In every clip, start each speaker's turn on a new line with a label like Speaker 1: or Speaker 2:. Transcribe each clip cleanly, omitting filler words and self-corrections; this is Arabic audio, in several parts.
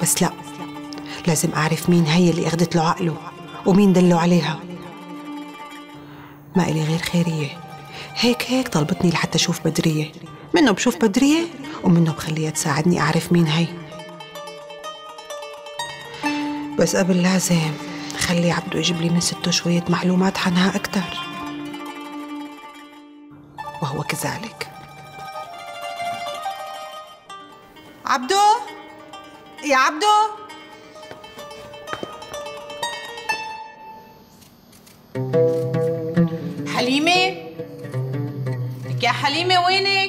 Speaker 1: بس لا، لازم أعرف مين هي اللي أخدت له عقله ومين دله عليها. ما إلي غير خيرية، هيك طلبتني لحتى أشوف بدرية، منه بشوف بدرية ومنه بخليها تساعدني أعرف مين هي. بس قبل لازم خلي عبدو يجيب لي من سته شوية معلومات عنها أكتر، وهو كذلك. عبدو، يا عبدو،
Speaker 2: حليمة، لك يا حليمة وينك؟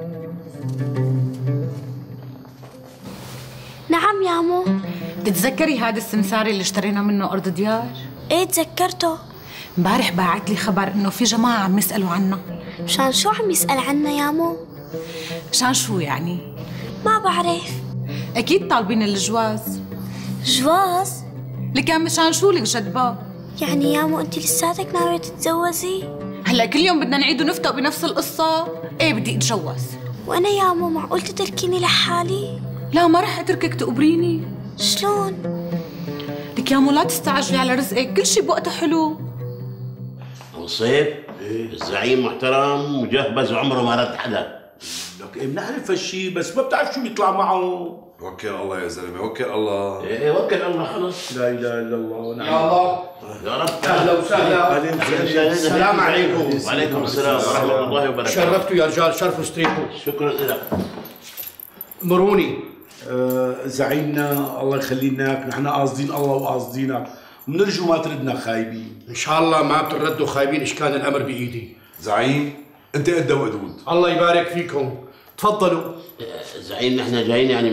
Speaker 3: نعم يا عمو.
Speaker 2: تتذكري هذا السمساري اللي اشترينا منه أرض ديار؟
Speaker 3: ايه تذكرته.
Speaker 2: امبارح باعت لي خبر إنه في جماعة عم يسألوا عنا.
Speaker 3: مشان شو عم يسأل عنا يا عمو؟
Speaker 2: مشان شو يعني؟
Speaker 3: ما بعرف.
Speaker 2: أكيد طالبين الجواز.
Speaker 3: جواز؟
Speaker 2: لكن مشان شو لك جدبة؟
Speaker 3: يعني يا عمو انت لساتك ناوية تتجوزي؟
Speaker 2: هلا كل يوم بدنا نعيد ونفتق بنفس القصة؟ ايه بدي اتجوز.
Speaker 3: وانا يا عمو معقول تتركيني لحالي؟
Speaker 2: لا ما رح اتركك تقبريني.
Speaker 3: شلون؟
Speaker 2: لك يا عمو لا تستعجلي على رزقك، كل شي بوقته حلو.
Speaker 4: وصيف الزعيم محترم وجهبذ وعمره ما رد حدا.
Speaker 5: لك ايه بنعرف هالشي، بس ما بتعرف شو بيطلع معه.
Speaker 6: وكل الله يا زلمه، وكل الله.
Speaker 4: ايه وكل الله خلص.
Speaker 5: لا اله الا الله.
Speaker 7: نعم يا الله.
Speaker 4: يا رب.
Speaker 7: اهلا وسهلا. السلام عليكم.
Speaker 4: وعليكم السلام ورحمه الله وبركاته.
Speaker 7: شرفتوا يا رجال، شرفوا استريحوا.
Speaker 4: شكرا لك.
Speaker 7: مروني.
Speaker 5: زعيمنا الله يخلي لك، نحن قاصدين الله وقاصدينك، بنرجو ما تردنا خايبين.
Speaker 7: ان شاء الله ما بتردوا خايبين، ايش كان الامر بايدي.
Speaker 6: زعيم انت قد وقدود.
Speaker 7: الله يبارك فيكم، تفضلوا.
Speaker 4: زعيم نحن جايين يعني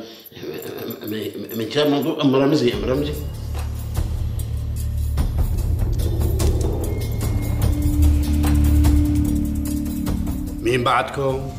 Speaker 4: من شان موضوع ام رمزي.
Speaker 7: مين بعدكم؟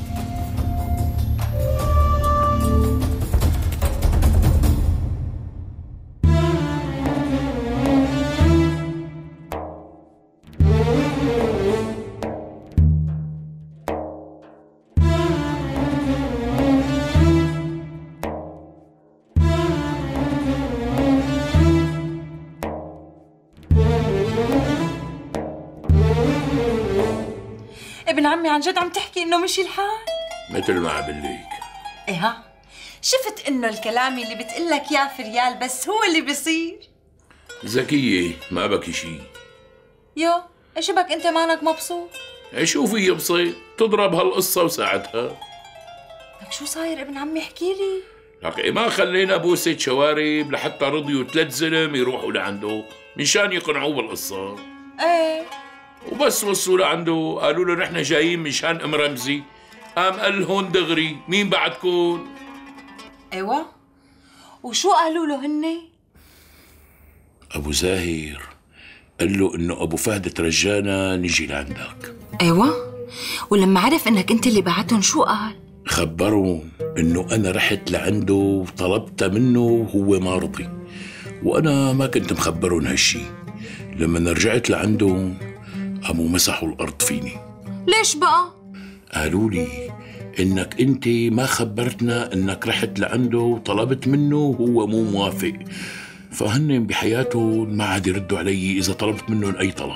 Speaker 2: ابن عمي عن جد عم تحكي انه مشي الحال؟
Speaker 8: مثل ما عبليك.
Speaker 2: ايه ها؟ شفت انه الكلام اللي بتقلك يا فريال بس هو اللي بيصير؟
Speaker 8: ذكية ما بكي شي.
Speaker 2: يو ايش بك انت مانك مبسوط؟
Speaker 8: شو في يبسط؟ تضرب هالقصة وساعتها.
Speaker 2: لك شو صاير ابن عمي احكي لي؟
Speaker 8: لك ما خلينا بوسة شوارب لحتى رضيوا 3 زلم يروحوا لعنده مشان يقنعوه بالقصة.
Speaker 2: ايه
Speaker 8: وبس وصلوا لعنده قالوا له نحن جايين مشان ام رمزي. قام قال لهم دغري مين بعدكم؟
Speaker 2: ايوه وشو قالوا له هن؟
Speaker 8: ابو زاهر قال له انه ابو فهد ترجانا نجي لعندك.
Speaker 2: ايوه ولما عرف انك انت اللي بعتهم شو قال؟
Speaker 8: خبرهم انه انا رحت لعنده وطلبت منه وهو ما رضي، وانا ما كنت مخبرهم هالشي. لما رجعت لعندهم قاموا مسحوا الارض فيني.
Speaker 2: ليش بقى؟
Speaker 8: قالوا لي انك انت ما خبرتنا انك رحت لعنده وطلبت منه وهو مو موافق، فهن بحياتهم ما عاد يردوا علي اذا طلبت منهم اي طلب.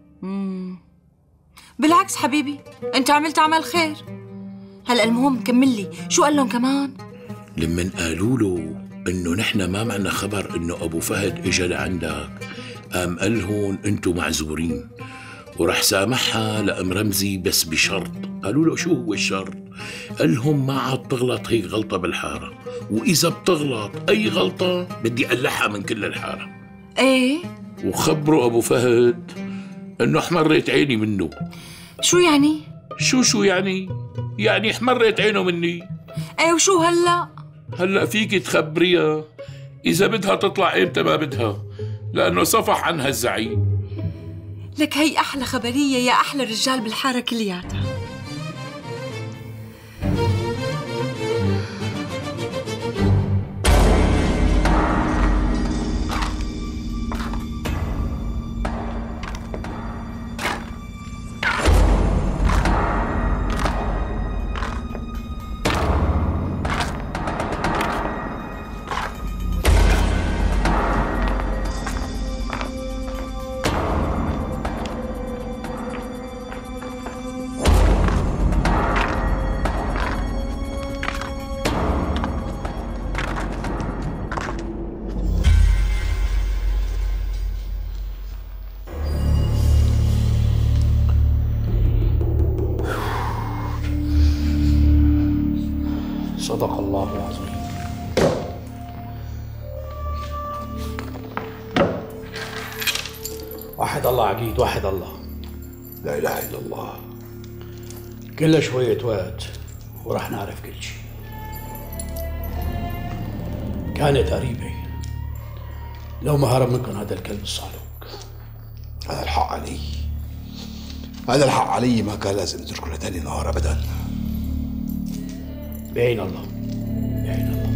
Speaker 2: بالعكس حبيبي انت عملت عمل خير. هلا المهم كمل لي شو قال لهم كمان؟
Speaker 8: لمن قالوا له انه نحن ما معنا خبر انه ابو فهد اجى لعندك، قام قال لهم انتم معذورين ورح سامحها لأم رمزي بس بشرط. قالوا له شو هو الشرط؟ قال لهم ما عاد تغلط هيك غلطة بالحارة، وإذا بتغلط أي غلطة بدي أقلعها من كل الحارة.
Speaker 2: ايه
Speaker 8: وخبروا أبو فهد إنه احمرت عيني منه.
Speaker 2: شو يعني؟
Speaker 8: شو يعني؟ يعني احمرت عينه مني.
Speaker 2: ايه وشو هلا؟
Speaker 8: هلا فيك تخبريها إذا بدها تطلع إمتى ما بدها، لأنه صفح عنها الزعيم.
Speaker 2: لك هي أحلى خبرية يا أحلى رجال بالحارة كلياتها.
Speaker 7: صدق الله العظيم. واحد الله عقيد، واحد الله،
Speaker 6: لا اله الا الله.
Speaker 7: كلها شوية وقت ورح نعرف كل شيء. كانت قريبة لو ما هرب منكم هذا الكلب الصعلوك.
Speaker 6: هذا الحق علي، هذا الحق علي، ما كان لازم اتركه لتاني نهار ابدا.
Speaker 7: بعين الله، بعين الله.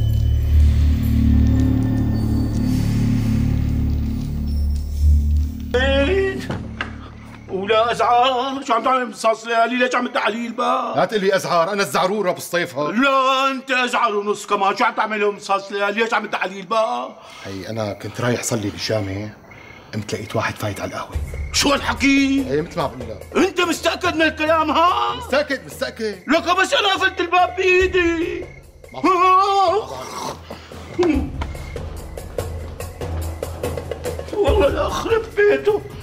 Speaker 5: ولا ازعار، شو عم تعمل بصاص ليالي؟ ليش عم تحليل بقى؟
Speaker 9: لا تقول لي ازعار، انا الزعرورة بالصيفة.
Speaker 5: لا انت ازعر ونص كمان، شو عم تعمل بصاص ليالي؟ ليش عم تحليل بقى؟
Speaker 9: هي انا كنت رايح صلي بالجامع، قمت لقيت واحد فايت على القهوة.
Speaker 5: شو هالحكي؟
Speaker 9: هي مثل ما بقول لك.
Speaker 5: انت مستأكد من الكلام ها؟
Speaker 9: مستأكد مستأكد.
Speaker 5: لك بس انا قفلت الباب بايدي. والله لا اخرب بيته.